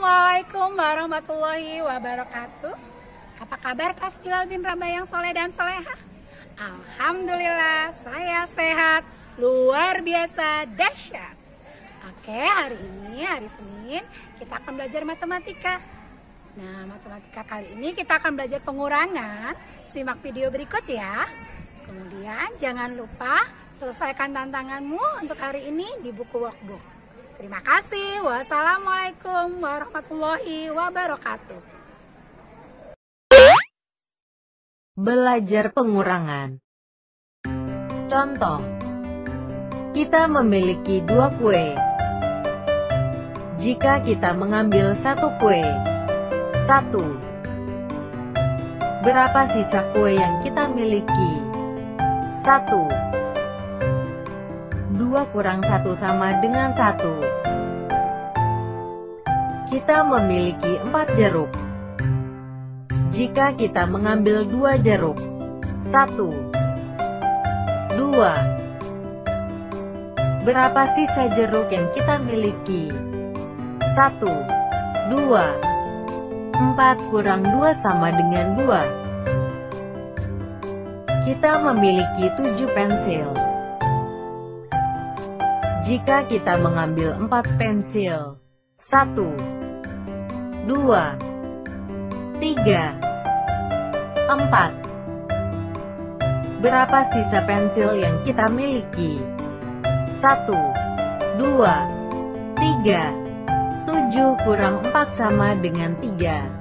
Assalamualaikum warahmatullahi wabarakatuh. Apa kabar Kak Bilal bin Rabah yang soleh dan soleha? Alhamdulillah saya sehat, luar biasa dahsyat. Oke, hari ini hari Senin kita akan belajar matematika. Nah, matematika kali ini kita akan belajar pengurangan. Simak video berikut ya. Kemudian jangan lupa selesaikan tantanganmu untuk hari ini di buku workbook. Terima kasih. Wassalamualaikum warahmatullahi wabarakatuh. Belajar pengurangan. Contoh, kita memiliki 2 kue. Jika kita mengambil 1 kue, 1. Berapa sisa kue yang kita miliki? 1. 2 kurang 1 sama dengan 1. Kita memiliki 4 jeruk. Jika kita mengambil 2 jeruk, 1, 2. Berapa sisa jeruk yang kita miliki? 1, 2. 4 kurang 2 sama dengan 2. Kita memiliki 7 pensil. Jika kita mengambil 4 pensil, 1, 2, 3, 4. Berapa sisa pensil yang kita miliki? 1, 2, 3. 7 kurang 4 sama dengan 3.